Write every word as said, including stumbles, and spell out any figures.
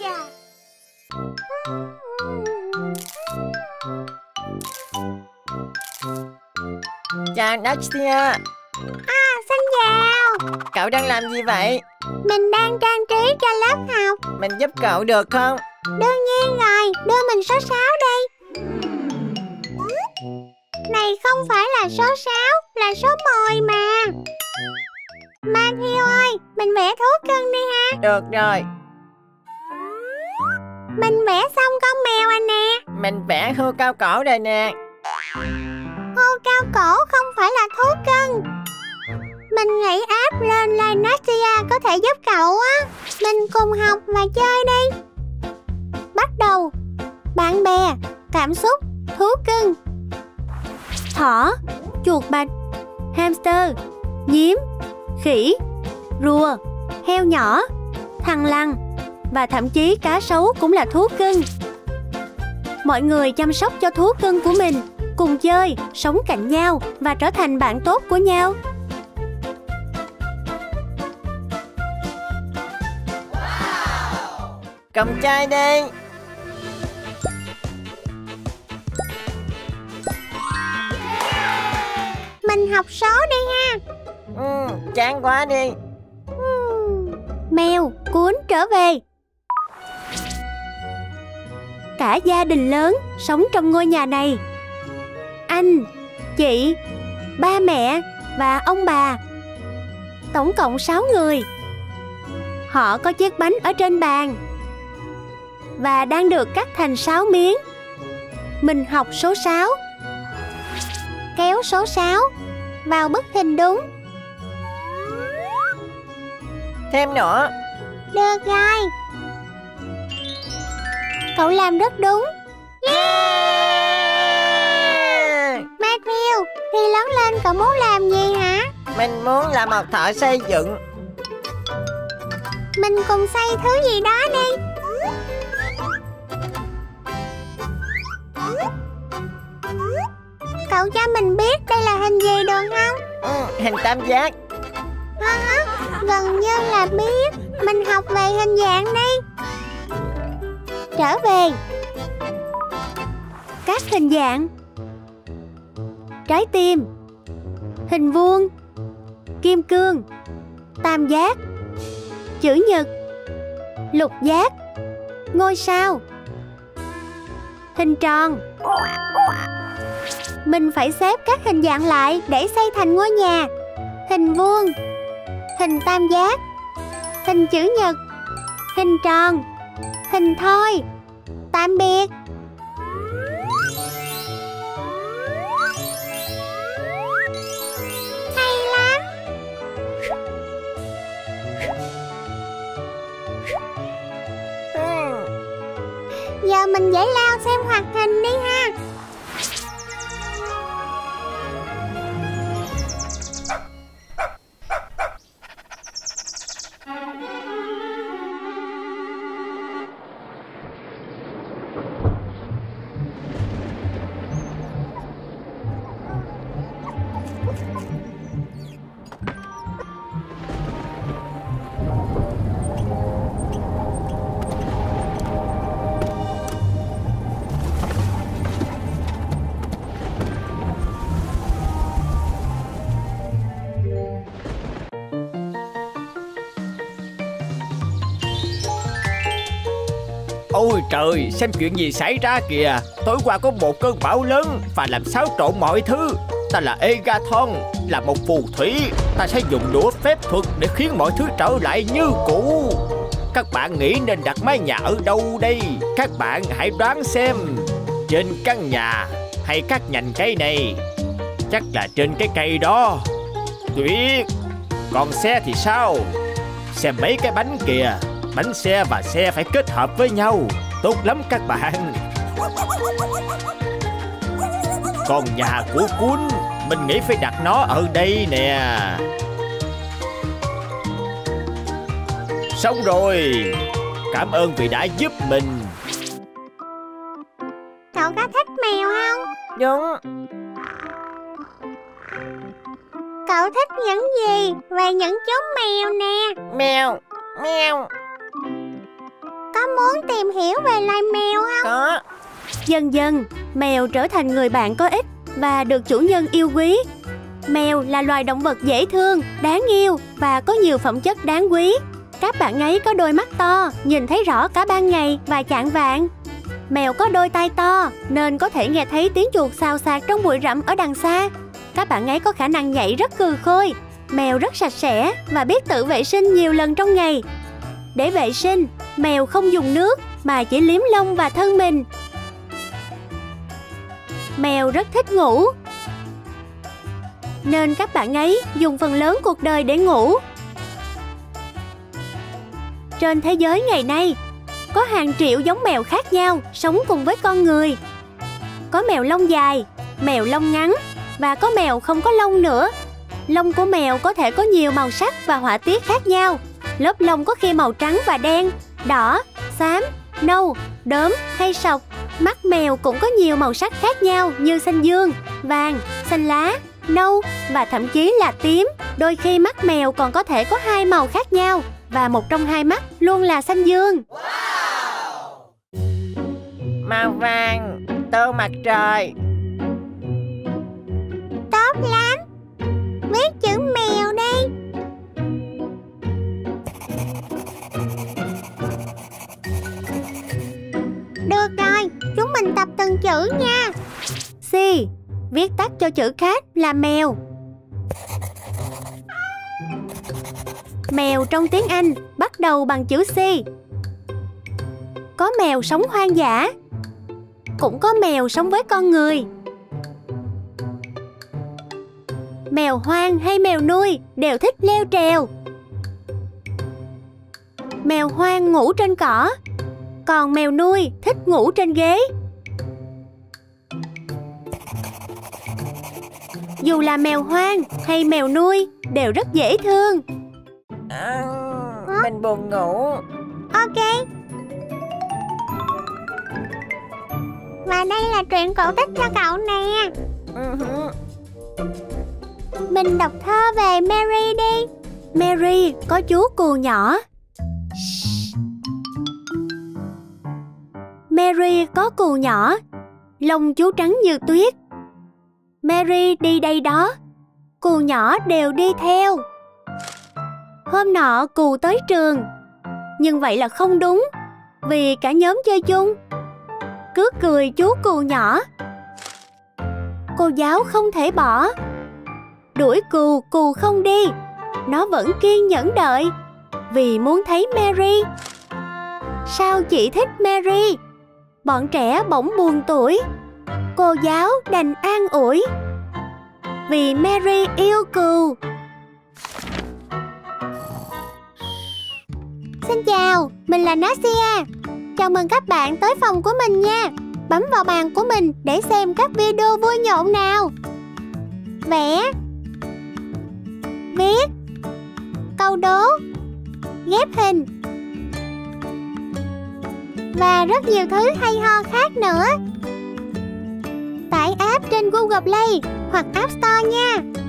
chà. Chào Nastia. À, xin chào. Cậu đang làm gì vậy? Mình đang trang trí cho lớp học. Mình giúp cậu được không? Đương nhiên rồi, đưa mình số sáu đi. Này không phải là số sáu, là số mười mà. Matthew ơi, mình vẽ thú cưng đi ha. Được rồi. Mình vẽ xong con mèo rồi nè. Mình vẽ hươu cao cổ đây nè. Hươu cao cổ không phải là thú cưng. Mình nghĩ áp lên like Nastia có thể giúp cậu á. Mình cùng học và chơi đi. Bắt đầu. Bạn bè, cảm xúc, thú cưng. Thỏ, chuột bạch, hamster, nhím, khỉ, rùa, heo nhỏ, thằn lằn và thậm chí cá sấu cũng là thú cưng. Mọi người chăm sóc cho thú cưng của mình, cùng chơi, sống cạnh nhau và trở thành bạn tốt của nhau. Cùng chơi đi. Mình học số đi ha. Ừ, chán quá đi. uhm. Mèo, cuốn trở về. Cả gia đình lớn sống trong ngôi nhà này. Anh, chị, ba mẹ và ông bà. Tổng cộng sáu người. Họ có chiếc bánh ở trên bàn và đang được cắt thành sáu miếng. Mình học số sáu. Kéo số sáu vào bức hình đúng. Thêm nữa. Được rồi. Cậu làm rất đúng. Yeah! Matthew, khi lớn lên cậu muốn làm gì hả? Mình muốn làm một thợ xây dựng. Mình cùng xây thứ gì đó đi. Cậu cho mình biết đây là hình gì được không? Ừ, hình tam giác. Hả? Gần như là biết. Mình học về hình dạng đi. Trở về. Các hình dạng. Trái tim, hình vuông, kim cương, tam giác, chữ nhật, lục giác, ngôi sao, hình tròn. Mình phải xếp các hình dạng lại để xây thành ngôi nhà. Hình vuông, hình tam giác, hình chữ nhật, hình tròn, hình thoi. Tạm biệt. Hay lắm. Ừ. Giờ mình giải lao xem hoạt hình đi ha. Ôi trời, xem chuyện gì xảy ra kìa. Tối qua có một cơn bão lớn và làm xáo trộn mọi thứ. Ta là Agathon, là một phù thủy. Ta sẽ dùng đũa phép thuật để khiến mọi thứ trở lại như cũ. Các bạn nghĩ nên đặt mái nhà ở đâu đây? Các bạn hãy đoán xem. Trên căn nhà hay các nhành cây này? Chắc là trên cái cây đó. Tuyệt. Còn xe thì sao? Xem mấy cái bánh kìa. Bánh xe và xe phải kết hợp với nhau. Tốt lắm các bạn. Còn nhà của Cuốn, mình nghĩ phải đặt nó ở đây nè. Xong rồi. Cảm ơn vì đã giúp mình. Cậu có thích mèo không? Đúng. Cậu thích những gì về những chú mèo nè? Mèo. Mèo. có muốn tìm hiểu về loài mèo không? Có. Dần dần, mèo trở thành người bạn có ích và được chủ nhân yêu quý. Mèo là loài động vật dễ thương, đáng yêu và có nhiều phẩm chất đáng quý. Các bạn ấy có đôi mắt to, nhìn thấy rõ cả ban ngày và chạng vạng. Mèo có đôi tai to nên có thể nghe thấy tiếng chuột xào xạc trong bụi rậm ở đằng xa. Các bạn ấy có khả năng nhảy rất cừ khôi. Mèo rất sạch sẽ và biết tự vệ sinh nhiều lần trong ngày. Để vệ sinh, mèo không dùng nước mà chỉ liếm lông và thân mình. Mèo rất thích ngủ nên các bạn ấy dùng phần lớn cuộc đời để ngủ. Trên thế giới ngày nay, có hàng triệu giống mèo khác nhau sống cùng với con người. Có mèo lông dài, mèo lông ngắn và có mèo không có lông nữa. Lông của mèo có thể có nhiều màu sắc và họa tiết khác nhau. Lớp lông có khi màu trắng và đen, đỏ, xám, nâu, đốm hay sọc. Mắt mèo cũng có nhiều màu sắc khác nhau như xanh dương, vàng, xanh lá, nâu và thậm chí là tím. Đôi khi mắt mèo còn có thể có hai màu khác nhau và một trong hai mắt luôn là xanh dương. Màu vàng, tô mặt trời. Tốt lắm. Viết chữ mèo đi. Được rồi, chúng mình tập từng chữ nha. C. Viết tắt cho chữ cat là mèo. Mèo trong tiếng Anh bắt đầu bằng chữ C. Có mèo sống hoang dã, cũng có mèo sống với con người. Mèo hoang hay mèo nuôi đều thích leo trèo. Mèo hoang ngủ trên cỏ, còn mèo nuôi thích ngủ trên ghế. Dù là mèo hoang hay mèo nuôi đều rất dễ thương. À, mình buồn ngủ. Ok. Và đây là truyện cổ tích cho cậu nè. Uh-huh. Mình đọc thơ về Mary đi. Mary có chú cừu nhỏ. Mary có cừu nhỏ, lông chú trắng như tuyết. Mary đi đây đó, cừu nhỏ đều đi theo. Hôm nọ cừu tới trường, nhưng vậy là không đúng, vì cả nhóm chơi chung. Cứ cười chú cừu nhỏ. Cô giáo không thể bỏ. Đuổi cừu, cừu không đi. Nó vẫn kiên nhẫn đợi, vì muốn thấy Mary. Sao chị thích Mary? Bọn trẻ bỗng buồn tủi. Cô giáo đành an ủi, vì Mary yêu cừu. Xin chào, mình là Nasia. Chào mừng các bạn tới phòng của mình nha. Bấm vào bàn của mình để xem các video vui nhộn nào. Vẽ, viết, câu đố, ghép hình và rất nhiều thứ hay ho khác nữa. Tải app trên Google Play hoặc App Store nha.